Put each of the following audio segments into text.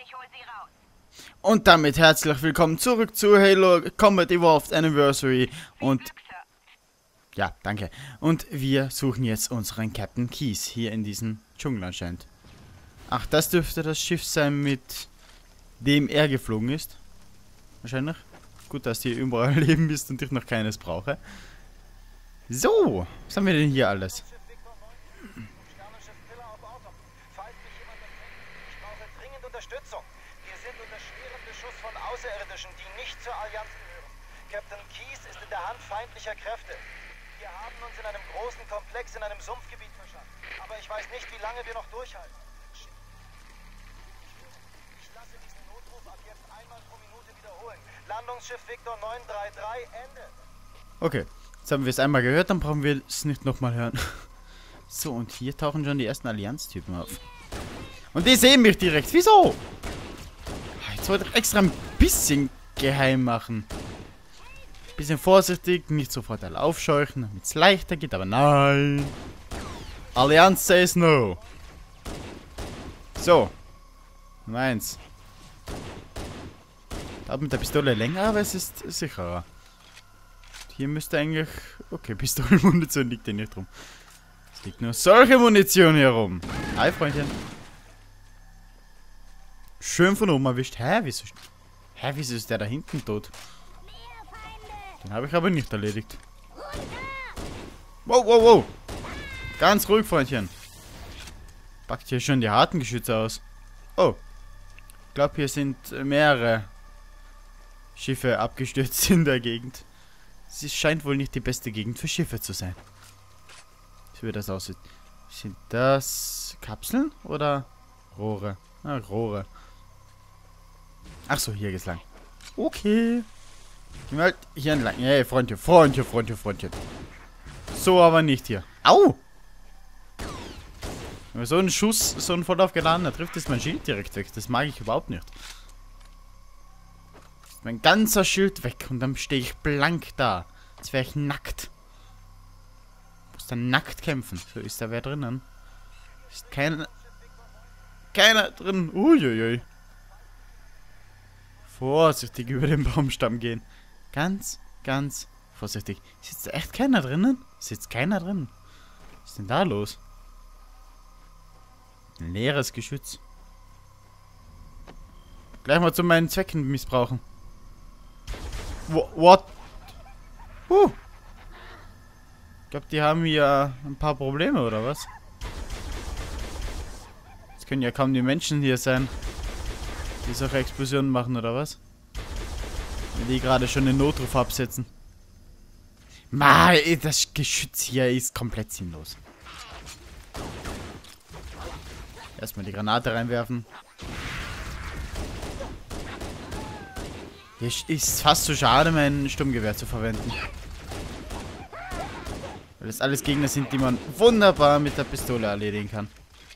Und damit herzlich willkommen zurück zu Halo Combat Evolved Anniversary. Und ja, danke. Und wir suchen jetzt unseren Captain Keyes hier in diesem Dschungel anscheinend. Ach, das dürfte das Schiff sein, mit dem er geflogen ist. Wahrscheinlich. Gut, dass hier überall Leben ist und ich noch keines brauche. So, was haben wir denn hier alles? Unterstützung. Wir sind unter schwerem Beschuss von Außerirdischen, die nicht zur Allianz gehören. Captain Keyes ist in der Hand feindlicher Kräfte. Wir haben uns in einem großen Komplex in einem Sumpfgebiet verschafft. Aber ich weiß nicht, wie lange wir noch durchhalten. Ich lasse diesen Notruf ab jetzt einmal pro Minute wiederholen. Landungsschiff Victor 933, Ende. Okay, jetzt haben wir es einmal gehört, dann brauchen wir es nicht nochmal hören. So, und hier tauchen schon die ersten Allianz-Typen auf. Und die sehen mich direkt. Wieso? Jetzt wollte ich extra ein bisschen geheim machen. Bisschen vorsichtig, nicht sofort alle aufscheuchen, damit es leichter geht, aber nein. Allianz says no. So. Nummer 1. Da mit der Pistole länger, aber es ist sicherer. Hier müsste eigentlich... Okay, Pistolenmunition liegt ja nicht rum. Es liegt nur solche Munition hier rum. Hi, Freundchen. Schön von oben erwischt. Wieso ist der da hinten tot? Den habe ich aber nicht erledigt. Wow, wow, wow. Ganz ruhig, Freundchen. Packt hier schon die harten Geschütze aus. Oh. Ich glaube, hier sind mehrere Schiffe abgestürzt in der Gegend. Es scheint wohl nicht die beste Gegend für Schiffe zu sein. Wie das aussieht. Sind das Kapseln oder Rohre? Ah, Rohre. Ach so, hier geht's lang. Okay. Gehen wir halt hier entlang. Hey, Freundchen. So, aber nicht hier. Au! Wenn man so einen Schuss, so einen Vorlauf geladen hat, trifft es mein Schild direkt weg. Das mag ich überhaupt nicht. Ist mein ganzer Schild weg und dann stehe ich blank da. Als wäre ich nackt. Muss dann nackt kämpfen. So, ist da wer drinnen? Ist keiner drin. Uiuiui. Vorsichtig über den Baumstamm gehen. Ganz, ganz vorsichtig. Sitzt da echt keiner drinnen? Sitzt keiner drin? Was ist denn da los? Ein leeres Geschütz. Gleich mal zu meinen Zwecken missbrauchen. What? Ich glaube, die haben hier ein paar Probleme, oder was? Es können ja kaum die Menschen hier sein, die solche Explosionen machen, oder was? Wenn die gerade schon den Notruf absetzen. Das Geschütz hier ist komplett sinnlos. Erstmal die Granate reinwerfen. Hier ist fast so schade, mein Sturmgewehr zu verwenden. Weil das alles Gegner sind, die man wunderbar mit der Pistole erledigen kann.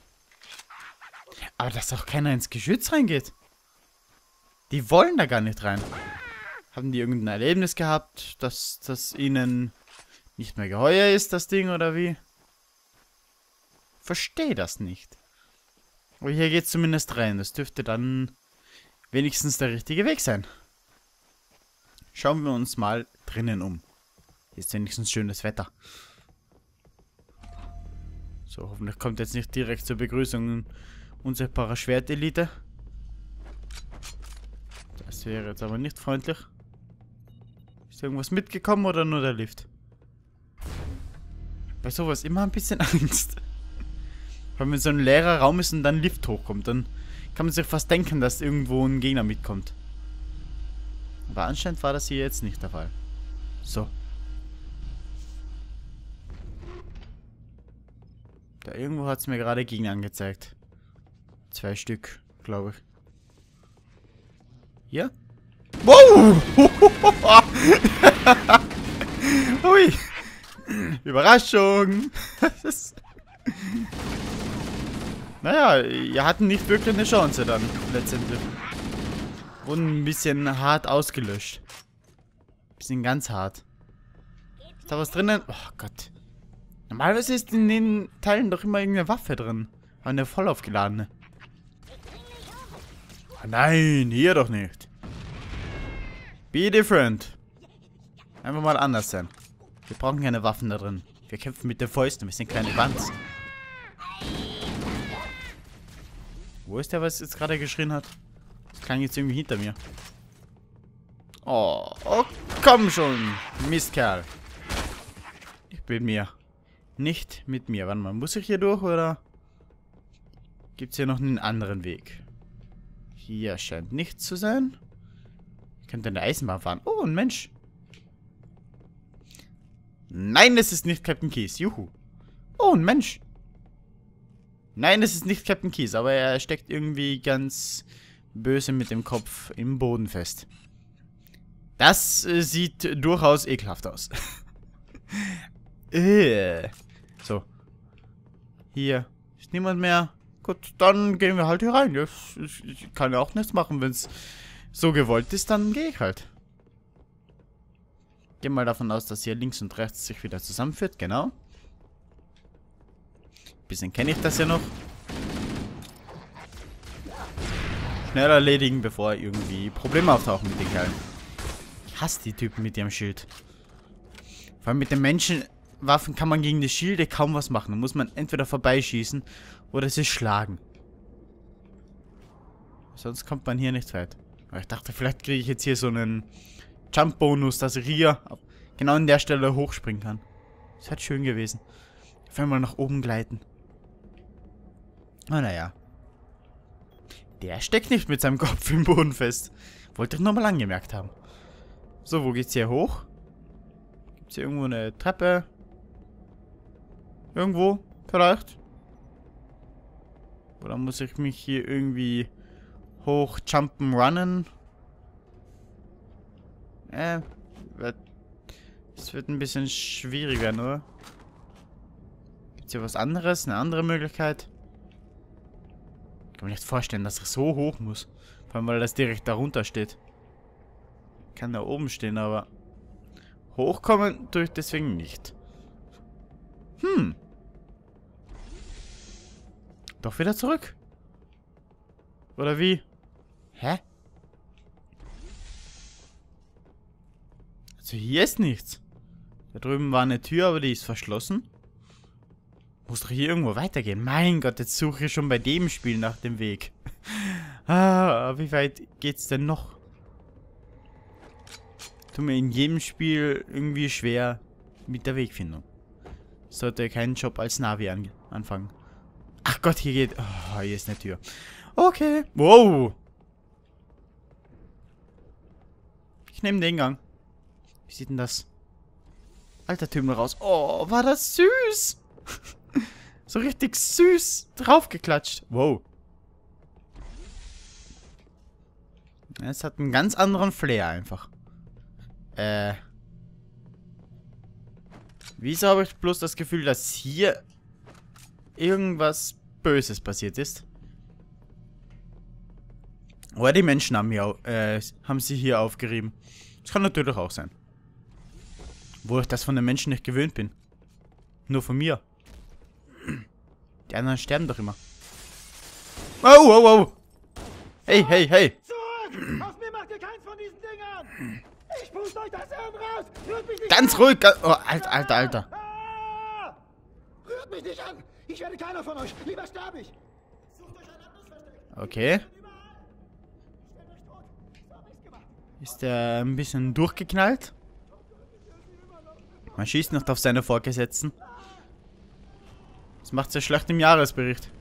Aber dass auch keiner ins Geschütz reingeht. Die wollen da gar nicht rein. Haben die irgendein Erlebnis gehabt, dass das ihnen nicht mehr geheuer ist, das Ding, oder wie? Verstehe das nicht. Aber hier geht's zumindest rein. Das dürfte dann wenigstens der richtige Weg sein. Schauen wir uns mal drinnen um. Hier ist wenigstens schönes Wetter. So, hoffentlich kommt jetzt nicht direkt zur Begrüßung ein unsichtbarer Schwertelite. Das wäre jetzt aber nicht freundlich. Ist irgendwas mitgekommen oder nur der Lift? Bei sowas immer ein bisschen Angst. Weil wenn so ein leerer Raum ist und dann ein Lift hochkommt, dann kann man sich fast denken, dass irgendwo ein Gegner mitkommt. Aber anscheinend war das hier jetzt nicht der Fall. So. Da irgendwo hat es mir gerade Gegner angezeigt. 2 Stück, glaube ich. Hier? Wow! Hui! Überraschung! Naja, ihr hatten nicht wirklich eine Chance dann, letztendlich. Wurden ein bisschen hart ausgelöscht. Bisschen ganz hart. Ist da was drinnen? Oh Gott. Normalerweise ist in den Teilen doch immer irgendeine Waffe drin. Aber eine voll aufgeladene. Nein, hier doch nicht. Be different. Einfach mal anders sein. Wir brauchen keine Waffen da drin. Wir kämpfen mit den Fäusten. Wir sind kleine Bands. Wo ist der, was jetzt gerade geschrien hat? Das klang jetzt irgendwie hinter mir. Oh, komm schon, Mistkerl. Ich bin mir. Nicht mit mir. Warte mal, muss ich hier durch, oder? Gibt es hier noch einen anderen Weg? Hier scheint nichts zu sein. Ich könnte eine Eisenbahn fahren. Oh, ein Mensch. Nein, es ist nicht Captain Keyes. Juhu. Oh, ein Mensch. Nein, es ist nicht Captain Keyes, aber er steckt irgendwie ganz böse mit dem Kopf im Boden fest. Das sieht durchaus ekelhaft aus. So. Hier ist niemand mehr. Gut, dann gehen wir halt hier rein. Ich kann ja auch nichts machen, wenn es so gewollt ist, dann gehe ich halt. Geh mal davon aus, dass hier links und rechts sich wieder zusammenführt, genau. Bisschen kenne ich das ja noch. Schnell erledigen, bevor irgendwie Probleme auftauchen mit den Kerlen. Ich hasse die Typen mit ihrem Schild. Vor allem mit den Menschenwaffen kann man gegen die Schilde kaum was machen. Da muss man entweder vorbeischießen oder sie schlagen. Sonst kommt man hier nicht weit. Aber ich dachte, vielleicht kriege ich jetzt hier so einen Jump-Bonus, dass ich hier genau an der Stelle hochspringen kann. Das hat schön gewesen. Auf einmal nach oben gleiten. Ah, naja. Der steckt nicht mit seinem Kopf im Boden fest. Wollte ich nochmal angemerkt haben. So, wo geht's hier hoch? Gibt's hier irgendwo eine Treppe? Irgendwo? Vielleicht? Oder muss ich mich hier irgendwie hoch jumpen, runnen? Es wird ein bisschen schwierig werden, oder? Gibt's hier was anderes? Eine andere Möglichkeit? Ich kann mir nicht vorstellen, dass ich so hoch muss. Vor allem, weil das direkt darunter steht. Ich kann da oben stehen, aber hochkommen tue ich deswegen nicht. Doch wieder zurück. Oder wie? Hä? Also hier ist nichts. Da drüben war eine Tür, aber die ist verschlossen. Muss doch hier irgendwo weitergehen. Mein Gott, jetzt suche ich schon bei dem Spiel nach dem Weg. Wie weit geht's denn noch? Tut mir in jedem Spiel irgendwie schwer mit der Wegfindung. Sollte keinen Job als Navi anfangen. Ach Gott, hier geht... Oh, hier ist eine Tür. Okay. Wow. Ich nehme den Gang. Wie sieht denn das? Alter Tümmel raus. Oh, war das süß. So richtig süß draufgeklatscht. Wow. Es hat einen ganz anderen Flair einfach. Wieso habe ich bloß das Gefühl, dass hier irgendwas Böses passiert ist? Oder die Menschen haben sie hier aufgerieben. Das kann natürlich auch sein. Wo ich das von den Menschen nicht gewöhnt bin. Nur von mir. Die anderen sterben doch immer. Oh, oh, oh. Hey, hey, hey. Zurück! Aus mir macht ihr keins von diesen Dingern! Ich puste euch das Hirn raus! Rührt mich nicht Ganz an! ruhig. Oh, Alter, Alter, Alter. Ah! Rührt mich nicht an! Ich werde keiner von euch! Lieber sterbe ich! Sucht euch ein anderes Versteck! Okay. Stellt euch tot! So hab ich's gemacht! Ist der ein bisschen durchgeknallt? Man schießt nicht auf seine Vorgesetzten. Das macht sehr schlecht im Jahresbericht.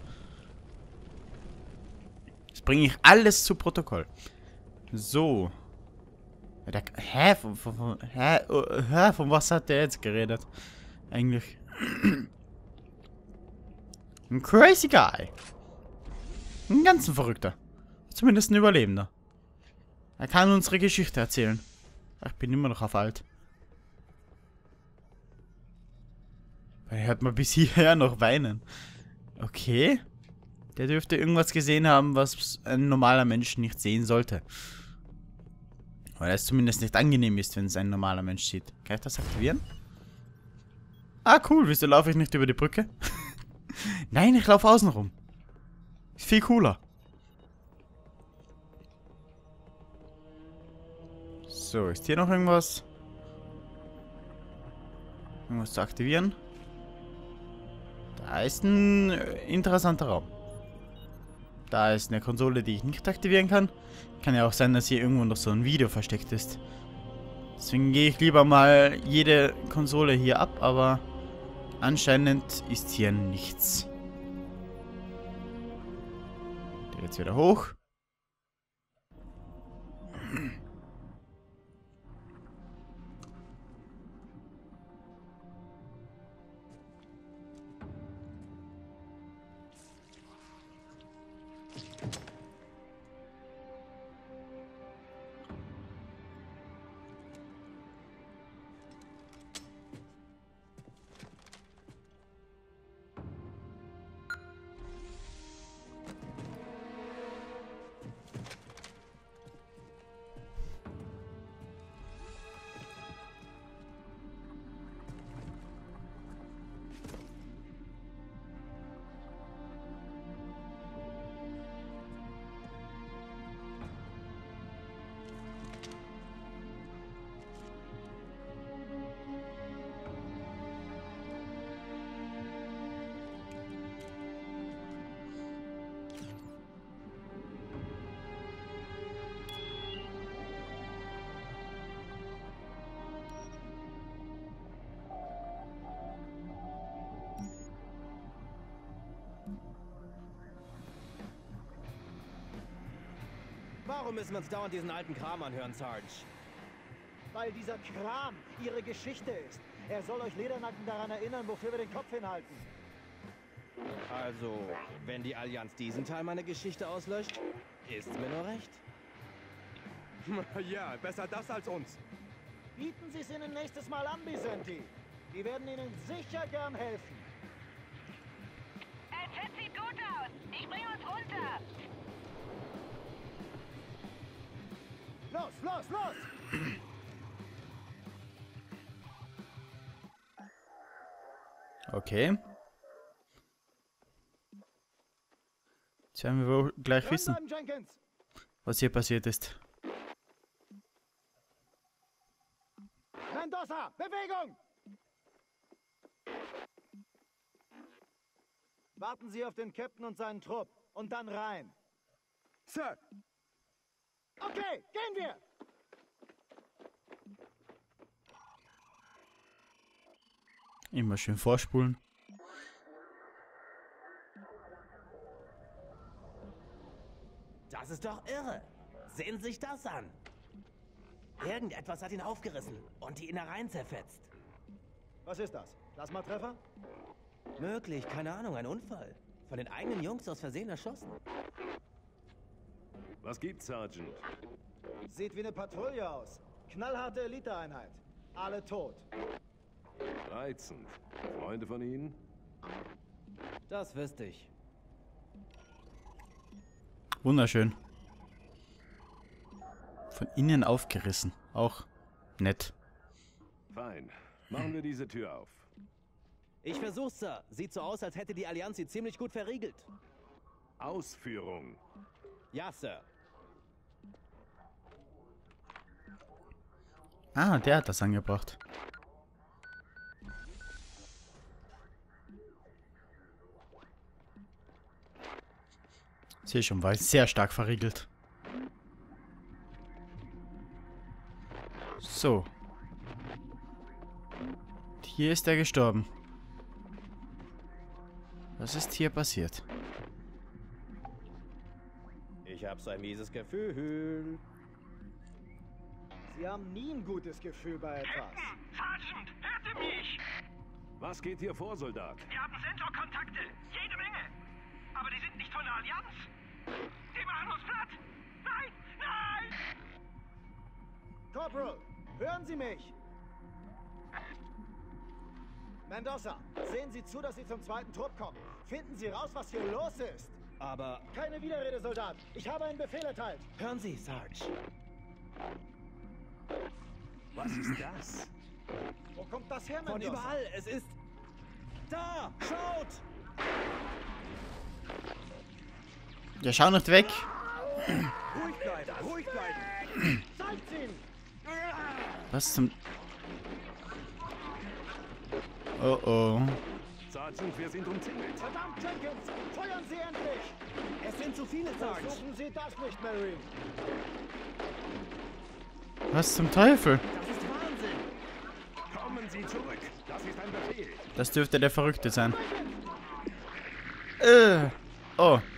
Das bringe ich alles zu Protokoll. So. Von was hat der jetzt geredet? Eigentlich. Ein crazy guy. Ein ganz Verrückter. Zumindest ein Überlebender. Er kann unsere Geschichte erzählen. Ach, ich bin immer noch auf alt. Er hört mal bis hierher noch weinen. Okay. Der dürfte irgendwas gesehen haben, was ein normaler Mensch nicht sehen sollte. Weil es zumindest nicht angenehm ist, wenn es ein normaler Mensch sieht. Kann ich das aktivieren? Ah, cool. Wieso laufe ich nicht über die Brücke? Nein, ich laufe außen rum. Ist viel cooler. So, ist hier noch irgendwas? Irgendwas zu aktivieren? Da ist ein interessanter Raum. Da ist eine Konsole, die ich nicht aktivieren kann. Kann ja auch sein, dass hier irgendwo noch so ein Video versteckt ist. Deswegen gehe ich lieber mal jede Konsole hier ab, aber anscheinend ist hier nichts. Der geht's wieder hoch. Warum müssen wir uns dauernd diesen alten Kram anhören, Sarge? Weil dieser Kram ihre Geschichte ist. Er soll euch Ledernacken daran erinnern, wofür wir den Kopf hinhalten. Also, wenn die Allianz diesen Teil meiner Geschichte auslöscht, ist's mir nur recht. Ja, besser das als uns. Bieten Sie es ihnen nächstes Mal an, Bisenti. Die werden ihnen sicher gern helfen. LZ sieht gut aus. Ich bringe uns runter. Los, los, los! Okay. Jetzt werden wir wohl gleich wissen, Jenkins. was hier passiert ist. Mendoza, Bewegung! Warten Sie auf den Captain und seinen Trupp und dann rein. Sir, Okay, gehen wir! Immer schön vorspulen. Das ist doch irre. Sehen Sie sich das an. Irgendetwas hat ihn aufgerissen und die Innereien zerfetzt. Was ist das? Plasmatreffer? Möglich, keine Ahnung, ein Unfall. Von den eigenen Jungs aus Versehen erschossen. was gibt's, Sergeant? Sieht wie eine Patrouille aus. Knallharte Eliteeinheit. Alle tot. Reizend. Freunde von Ihnen? Das wüsste ich. Wunderschön. Von innen aufgerissen. Auch nett. Fein. Machen wir diese Tür auf. Ich versuch's, Sir. Sieht so aus, als hätte die Allianz sie ziemlich gut verriegelt. Ausführung. Ja, Sir. Ah, der hat das angebracht. Sehe schon, war sehr stark verriegelt. So. Hier ist er gestorben. Was ist hier passiert? Ich hab so ein mieses Gefühl. Sie haben nie ein gutes Gefühl bei etwas. Sergeant, hört ihr mich? Was geht hier vor, Soldat? Wir haben Sensorkontakte, jede Menge. Aber die sind nicht von der Allianz. Die machen uns platt. Nein, nein! Corporal, hören Sie mich! Mendoza, sehen Sie zu, dass Sie zum zweiten Trupp kommen. Finden Sie raus, was hier los ist. Aber Keine Widerrede, Soldat. Ich habe einen Befehl erteilt. hören Sie, Sarge. Was ist das? Wo kommt das her, Von Mendoza? überall. Es ist... Da! Schaut! Ja, schau nicht weg. Ruhig bleiben, ruhig bleiben. Zeigt ihn! Was zum... Oh oh. Sergeant, wir sind umzingelt. Verdammt, Jenkins! Feuern Sie endlich! Es sind zu viele, Sergeant. Versuchen Sie das nicht, Marine! Was zum Teufel? Das ist Wahnsinn. Kommen Sie zurück. Das ist ein Befehl. Das dürfte der Verrückte sein. Oh.